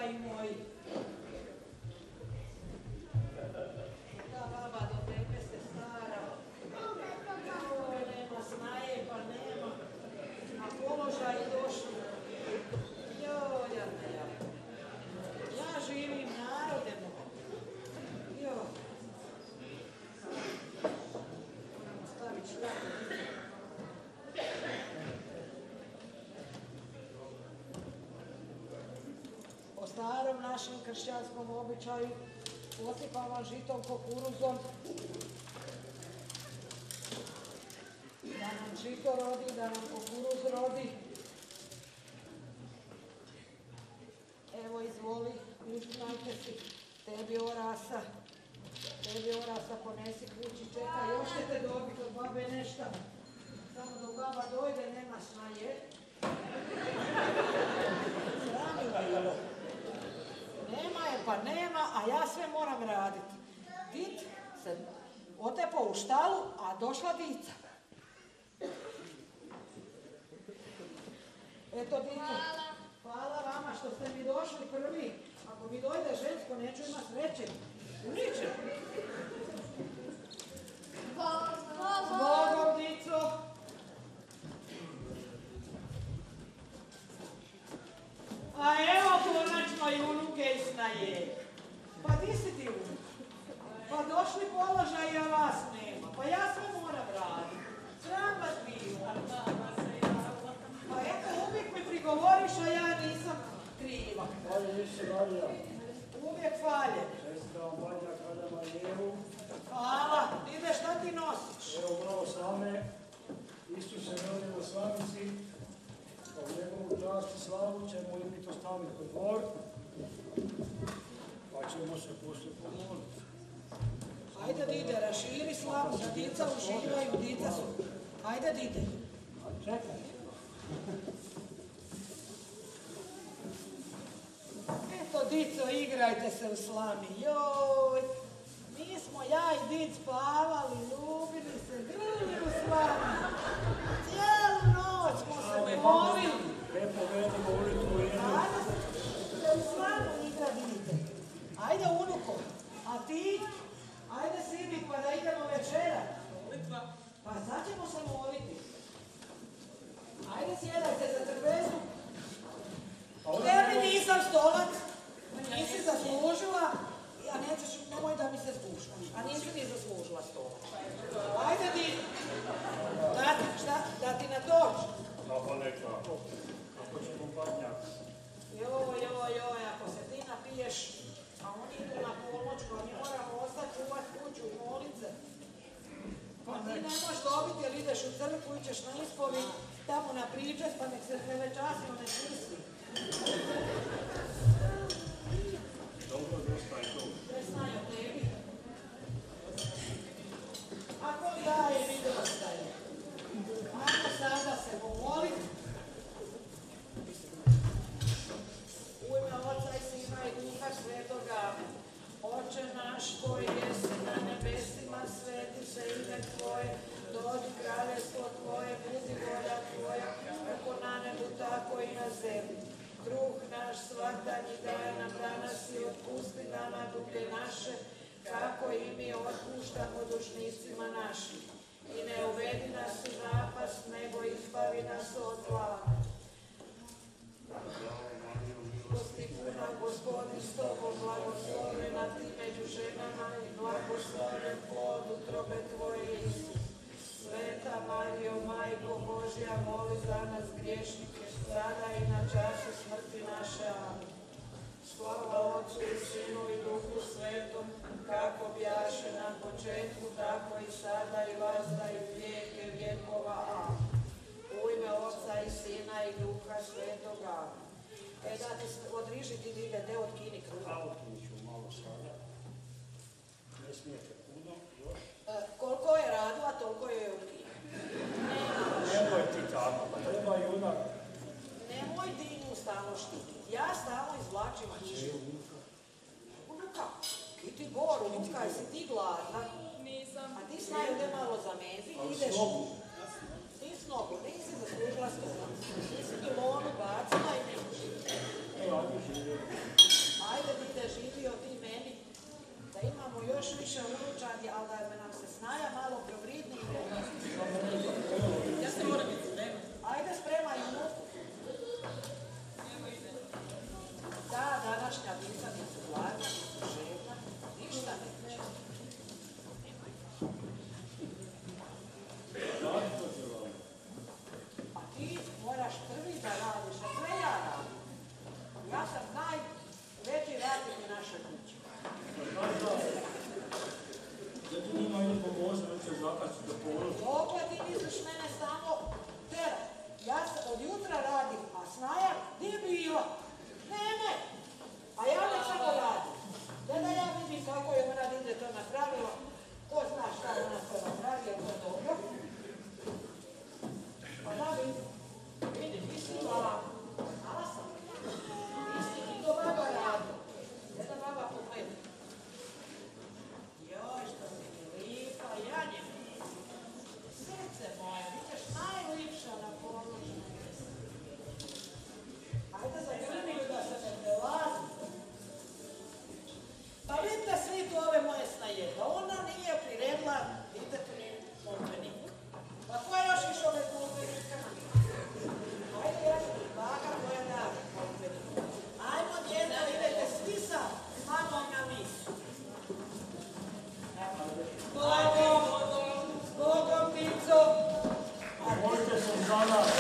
položaj moj. Ta baba do tebe se stara. Joj, nema snaje, pa nema. A položaj došli. Joj, ja živim narode moj. Joj. Moramo staviti šljaku. Po starom našem kršćanskom običaju posipamo žitom kukuruzom da nam žito rodi, da nam kukuruz rodi. Evo izvoli, priznajte si, tebi orasa ponesi kući, čekaj, još ćete dobiti od babe nešta. Samo dok baba dojde, nema snaje. Srami bilo. Nema je pa nema, a ja sve moram raditi. Dit se otepo u štalu, a došla dica. Eto dica. Hvala vama što ste mi došli prvi. Ako mi dojde žensko, neću imat sreće. Ničem. Zbogom, dico. A evo konačno i unuke i snaje. Pa di si ti unuk? Pa došli položaj, a vas nema. Pa ja sve moram raditi. Sram vas bilo. Pa eto, uvijek mi prigovoriš, a ja nisam kriva. Hvala, nisi Marija. Uvijek falje. Sestra Marija kada Marijevu. Hvala. Ide, šta ti nosiš? Evo bravo slame. Isus se rodio u slamici. A u njegovu čast i slavu ćemo i mi to staviti kod dvor. Pa ćemo se poslije pomoliti. Ajde, dide, raširi slavu, da dica uživaju, dica su. Ajde, dide. Čekaj. Eto, dico, igrajte se u slami. Joj, mi smo ja i did spavali, ljubili se, grlili u slami. Cijelu noć smo se molili. Lepo vedemo ulicu u jednu. Ajde se u slamu igra, dide. Ajde, unuko. A ti? Ajde, sidi, pa da idemo večerat. Pa sad ćemo se moliti. Ajde, sjedajte za trpezu. Tebi nisam stolac, nisi zaslužila, a nećeš, nemoj da mi se spuštaš, a nisi ni zaslužila stolac. Ajde ti, da ti na dođu. Pa neka, ako ćemo padnjak. Joj, ako se ti napiješ, a oni idu na pomoćku, a mi moramo ostati čuvat kuću i molit se. Pa ti ne možeš dobiti jer ideš u crkvu, ićeš na ispovijed, tamo na pričest, pa nek se prevečasno ne misli. Dobro, dosta je to. Presnaj o tebi. Ako daje, mi dostaje. Ajmo sada se pomoliti. U ime Oca i Sina i Duha Svetoga. Oče naš koji jesi na nebesima, sveti se ime Tvoje, dođi kraljestvo Tvoje, budi volja Tvoja, kako na nebu, tako i na zemlji. Kruh naš svakdanji daj nam danas i otpusti nama duge naše, kako i mi otpuštamo dužnicima našim. I ne uvedi nas u napast, nego izbavi nas od zla. Milosti puna, Gospodin s tobom, blagoslovljena ti među ženama i blagoslovljen plod utrobe Tvoje, Isus. Sveta Marijo, Majko Božja, moli za nas griješnike, sada i na času smrti naše. Amen. Slava Otcu i Sinu i Duhu Svetom, kako bjaše na početku, tako i sada i vazda i vijeke vjekova. Amen. U ime Otca i Sina i Duha Svetoga. Da ti odrižiti ide, ne otkini kruga. Autuću malo sada. Ne smijete puno, još. Koliko je radila, toliko je otkini. Nemoj ti tako, pa treba i ona. Nemoj ti nju stalno štiti. Ja stalno izvlačim kišu. Unuka, ti Bor, unuka, jesi ti gladna? Nisam. A ti snaju da malo zamezi, ideš. Ti s nogu, nisi zaslužila stolac. Nisi ti lonu bacila i nemaš. Evo, ajde živjeti. sunčana, položna. Ajde zagrljuju da se ne prelazi. Pa vidite svi tu ove moje snaje, da ona nije priredila ditetu ni konfernik. Pa ko je još išao ove konfernika? Ajde, ja ću baka koja da konfernik. Ajmo djeca, idete svi sa mamom na misu. Bogom, Pico. Možete se za nas